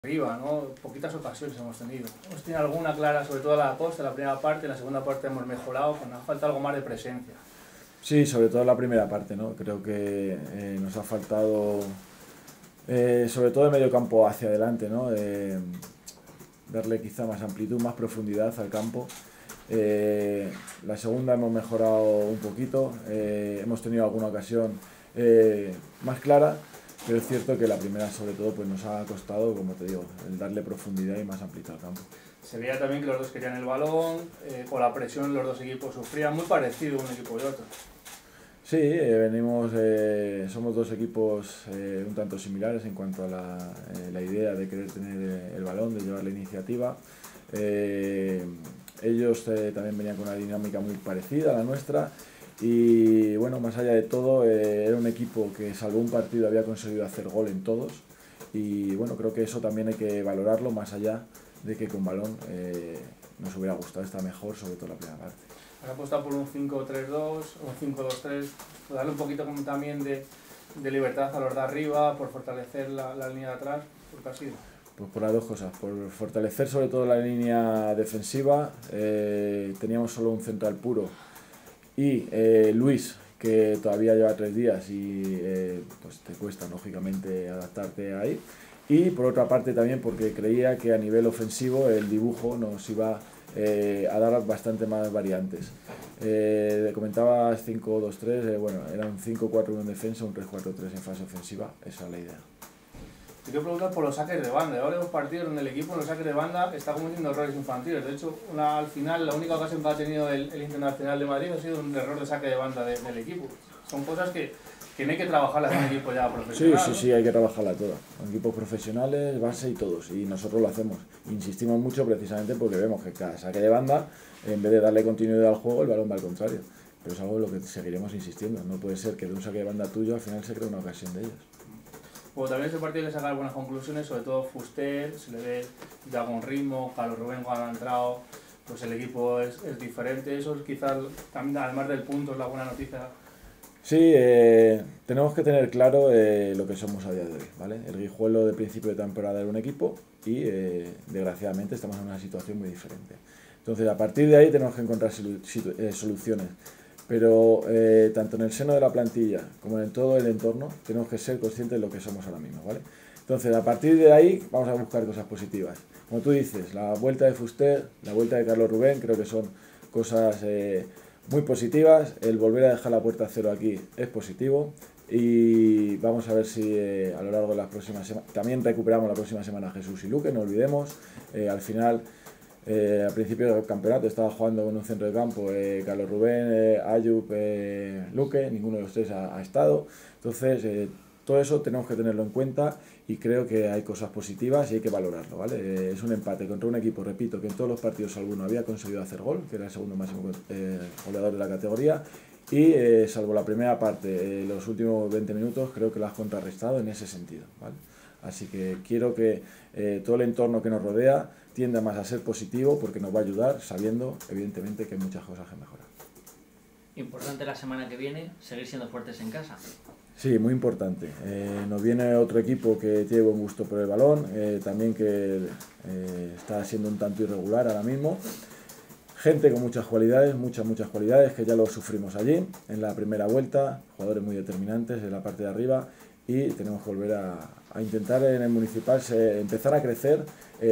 arriba, ¿no? Poquitas ocasiones hemos tenido. Hemos tenido alguna clara, sobre todo a la costa, la primera parte, en la segunda parte hemos mejorado, pero nos falta algo más de presencia. Sí, sobre todo en la primera parte, ¿no? Creo que nos ha faltado, sobre todo de medio campo hacia adelante, ¿no? Darle quizá más amplitud, más profundidad al campo. La segunda hemos mejorado un poquito, hemos tenido alguna ocasión más clara, pero es cierto que la primera sobre todo pues nos ha costado, como te digo, el darle profundidad y más amplitud al campo. Se veía también que los dos querían el balón, con la presión los dos equipos sufrían, muy parecido un equipo y otro. Sí, somos dos equipos un tanto similares en cuanto a la idea de querer tener el balón, de llevar la iniciativa. Ellos también venían con una dinámica muy parecida a la nuestra y bueno, más allá de todo, era un equipo que salvo un partido había conseguido hacer gol en todos y bueno, creo que eso también hay que valorarlo más allá de que con balón nos hubiera gustado estar mejor, sobre todo la primera parte. Has apostado por un 5-3-2, un 5-2-3, por darle un poquito como también de libertad a los de arriba, por fortalecer la línea de atrás, ¿por qué ha sido? Pues por las dos cosas, por fortalecer sobre todo la línea defensiva, teníamos solo un central puro y Luis, que todavía lleva 3 días y pues te cuesta lógicamente adaptarte ahí. Y por otra parte también porque creía que a nivel ofensivo el dibujo nos iba a dar bastante más variantes. Comentabas 5-2-3, bueno, era un 5-4-1 en defensa, un 3-4-3 en fase ofensiva, esa es la idea. Te quiero preguntar por los saques de banda. Ahora hemos partidos donde el equipo en los saques de banda está cometiendo errores infantiles. De hecho, al final, la única ocasión que ha tenido el Internacional de Madrid ha sido un error de saque de banda del equipo. Son cosas que no hay que trabajarlas en un equipo ya profesional. Sí, sí, sí, hay que trabajarla toda. En equipos profesionales, base y todos. Y nosotros lo hacemos. Insistimos mucho precisamente porque vemos que cada saque de banda, en vez de darle continuidad al juego, el balón va al contrario. Pero es algo en lo que seguiremos insistiendo. No puede ser que de un saque de banda tuyo al final se cree una ocasión de ellos. Bueno, también ese partido hay que sacar buenas conclusiones, sobre todo Fuster, se le ve ya con ritmo, Carlos Rubén cuando ha entrado, pues el equipo es diferente. Eso es quizás, también además del punto, es la buena noticia. Sí, tenemos que tener claro lo que somos a día de hoy, ¿vale? El Guijuelo de principio de temporada era un equipo y desgraciadamente estamos en una situación muy diferente. Entonces a partir de ahí tenemos que encontrar soluciones. Pero tanto en el seno de la plantilla como en todo el entorno tenemos que ser conscientes de lo que somos ahora mismo, ¿vale? Entonces a partir de ahí vamos a buscar cosas positivas. Como tú dices, la vuelta de Fuster, la vuelta de Carlos Rubén, creo que son cosas muy positivas. El volver a dejar la puerta a cero aquí es positivo y vamos a ver si a lo largo de las próximas semanas también recuperamos la próxima semana a Jesús y Luque, no olvidemos. Al final, al principio del campeonato estaba jugando con un centro de campo, Carlos Rubén, Ayub, Luque, ninguno de los tres ha estado. Entonces todo eso tenemos que tenerlo en cuenta y creo que hay cosas positivas y hay que valorarlo, ¿vale? Es un empate contra un equipo, repito, que en todos los partidos alguno había conseguido hacer gol, que era el segundo máximo goleador de la categoría y salvo la primera parte, los últimos 20 minutos creo que lo has contrarrestado en ese sentido, ¿vale? Así que quiero que todo el entorno que nos rodea tienda más a ser positivo porque nos va a ayudar sabiendo evidentemente que hay muchas cosas que mejorar. Importante la semana que viene seguir siendo fuertes en casa. Sí, muy importante. Nos viene otro equipo que tiene buen gusto por el balón, también que está siendo un tanto irregular ahora mismo. Gente con muchas cualidades, muchas cualidades, que ya lo sufrimos allí en la primera vuelta, jugadores muy determinantes en la parte de arriba y tenemos que volver a intentar en el Municipal empezar a crecer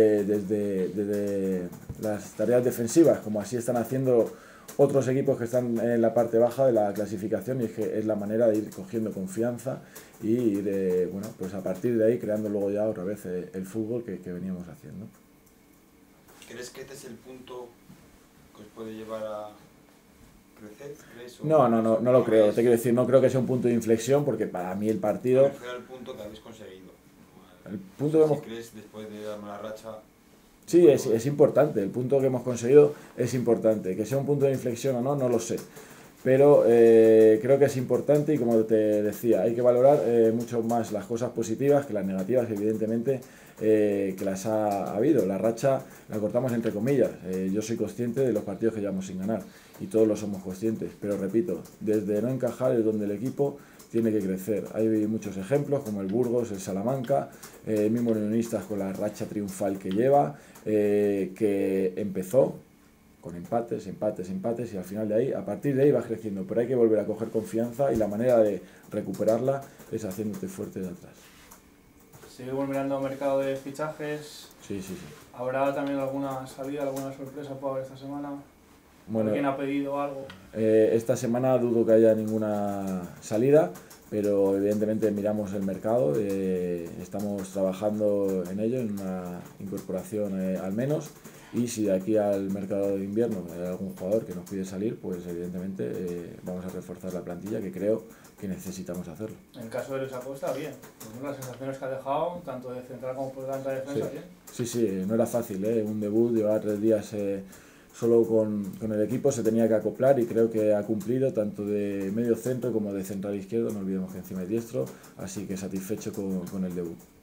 desde las tareas defensivas, como así están haciendo otros equipos que están en la parte baja de la clasificación y es que es la manera de ir cogiendo confianza y ir, bueno, pues a partir de ahí creando luego ya otra vez el fútbol que veníamos haciendo. ¿Crees que este es el punto que os puede llevar a crecer? No lo creo. Te quiero decir, no creo que sea un punto de inflexión porque para mí el partido... Me refiero al punto que habéis conseguido. El punto que hemos... ¿Crees después de dar la racha? Sí, es importante, el punto que hemos conseguido es importante, que sea un punto de inflexión o no, no lo sé, pero creo que es importante y como te decía, hay que valorar mucho más las cosas positivas que las negativas, evidentemente, que las ha habido. La racha la cortamos entre comillas, yo soy consciente de los partidos que llevamos sin ganar y todos lo somos conscientes, pero repito, desde no encajar es donde el equipo tiene que crecer. Hay muchos ejemplos como el Burgos, el Salamanca, mismo Unionistas con la racha triunfal que lleva, que empezó con empates y al final de ahí, a partir de ahí va creciendo, pero hay que volver a coger confianza y la manera de recuperarla es haciéndote fuerte de atrás. Seguimos mirando al mercado de fichajes. Sí. ¿Habrá también alguna salida, alguna sorpresa para ver esta semana? Bueno, ¿Alguien ha pedido algo? Esta semana dudo que haya ninguna salida, pero evidentemente miramos el mercado, estamos trabajando en ello, en una incorporación al menos, y si de aquí al mercado de invierno hay algún jugador que nos pide salir, pues evidentemente vamos a reforzar la plantilla, que creo que necesitamos hacerlo. En el caso de Luis Acosta, bien. Pues las sensaciones que ha dejado, tanto de central como por delante de defensa, bien. Sí, no era fácil, un debut, llevaba 3 días solo con el equipo, se tenía que acoplar y creo que ha cumplido tanto de medio centro como de central izquierdo, no olvidemos que encima es diestro, así que satisfecho con el debut.